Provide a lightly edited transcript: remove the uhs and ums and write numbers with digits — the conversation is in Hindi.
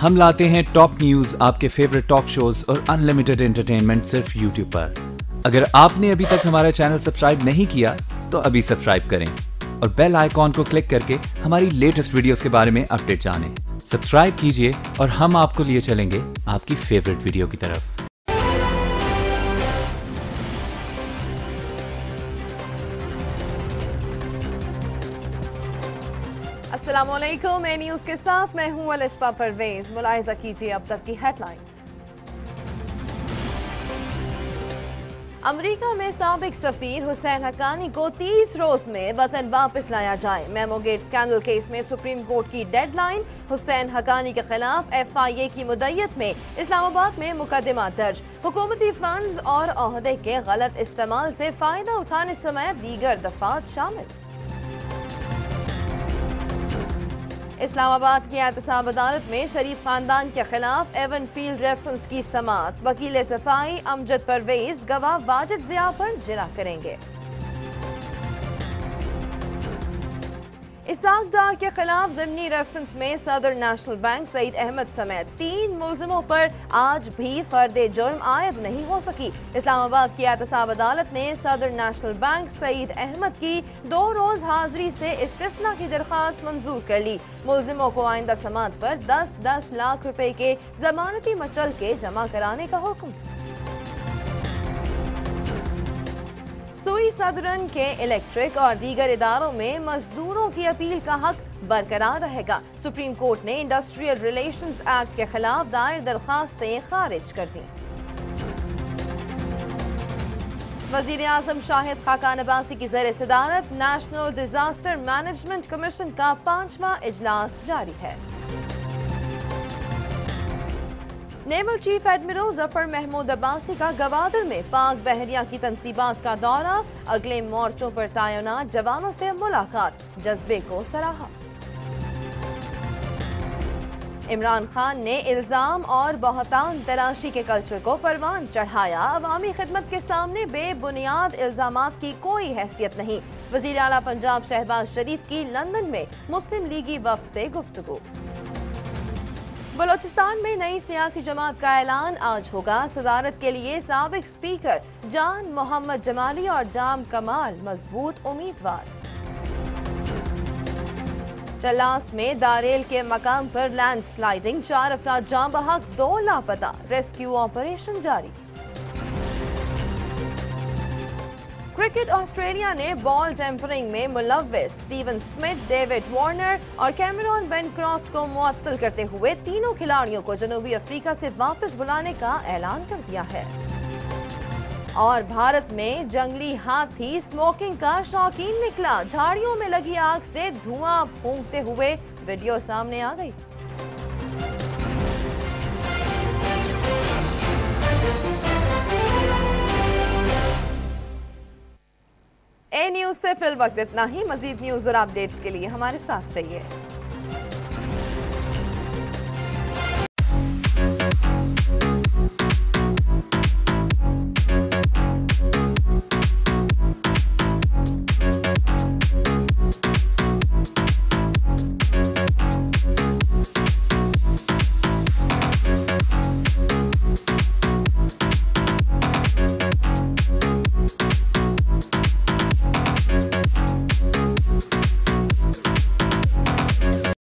हम लाते हैं टॉप न्यूज, आपके फेवरेट टॉक शोज और अनलिमिटेड एंटरटेनमेंट सिर्फ यूट्यूब पर। अगर आपने अभी तक हमारा चैनल सब्सक्राइब नहीं किया तो अभी सब्सक्राइब करें और बेल आइकॉन को क्लिक करके हमारी लेटेस्ट वीडियोस के बारे में अपडेट जानें। सब्सक्राइब कीजिए और हम आपको लिए चलेंगे आपकी फेवरेट वीडियो की तरफ। अस्सलामुअलैकुम, ए न्यूज़ के साथ मैं हूं अलिशा परवेज। मुलाहिजा कीजिए अब तक की हेडलाइंस। अमेरिका में साबिक सफीर हुसैन हक्कानी को 30 रोज में वतन वापस लाया जाए। मेमो गेट स्कैंडल केस में सुप्रीम कोर्ट की डेडलाइन। हुसैन हक्कानी के खिलाफ FIA की मुद्दत में इस्लामाबाद में मुकदमा दर्ज। हुकूमती फंड्स और ओहदे के गलत इस्तेमाल से फायदा उठाने समेत दीगर दफात शामिल। इस्लामाबाद की एहतसाब अदालत में शरीफ खानदान के खिलाफ एवन फील्ड रेफरेंस की समाअत। वकील सफाई अमजद परवेज गवाह वाजिद जिया पर जिरा करेंगे। इसाक डार के खिलाफ ज़िमनी रेफरेंस में सदर नेशनल बैंक सईद अहमद समेत 3 मुलजिमों पर आज भी फर्दे जुर्म आयद नहीं हो सकी। इस्लामाबाद की एहतसाब अदालत ने सदर नेशनल बैंक सईद अहमद की 2 रोज हाजिरी से इस्तिस्ना की दरख्वास्त मंजूर कर ली। मुलजिमों को आइंदा समाअत पर 10-10 लाख रुपए के जमानती मचल के जमा कराने का हुक्म। सुई सदरन के इलेक्ट्रिक और दीगर इदारों में मजदूरों की अपील का हक बरकरार रहेगा। सुप्रीम कोर्ट ने इंडस्ट्रियल रिलेशंस एक्ट के खिलाफ दायर दरखास्तें खारिज कर दी। वजीर आजम शाहिद खाकान अब्बासी की ज़ेर सदारत नेशनल डिजास्टर मैनेजमेंट कमीशन का 5वां इजलास जारी है। Naval chief admiral Zafar Mahmood Abbasi का गवादर में पाक बहरिया की तंसीबात का दौरा। अगले मोर्चों पर तैनात जवानों से मुलाकात, जज्बे को सराहा। इमरान खान ने इल्जाम और बहतान तराशी के कल्चर को परवान चढ़ाया। अवामी खिदमत के सामने बेबुनियाद इल्जामात की कोई हैसियत नहीं। वजीर आला पंजाब शहबाज शरीफ की लंदन में मुस्लिम लीगी वफ्द से गुफ्तगू। बलोचिस्तान में नई सियासी जमात का ऐलान आज होगा। सदारत के लिए साबिक स्पीकर जान मोहम्मद जमाली और जाम कमाल मजबूत उम्मीदवार। चलास में दारेल के मकाम पर लैंडस्लाइडिंग, 4 अफराद जाँ बहक, 2 लापता। रेस्क्यू ऑपरेशन जारी। क्रिकेट ऑस्ट्रेलिया ने बॉल टेम्परिंग में मुलव्विस स्टीवन स्मिथ, डेविड वार्नर और कैमरॉन बेनक्रॉफ्ट को मुअत्तल करते हुए तीनों खिलाड़ियों को जनूबी अफ्रीका से वापस बुलाने का ऐलान कर दिया है। और भारत में जंगली हाथी स्मोकिंग का शौकीन निकला। झाड़ियों में लगी आग से धुआं फूंकते हुए वीडियो सामने आ गई। ए न्यूज़ से फिल वक्त इतना ही। मजीद न्यूज़ और अपडेट्स के लिए हमारे साथ रहिए।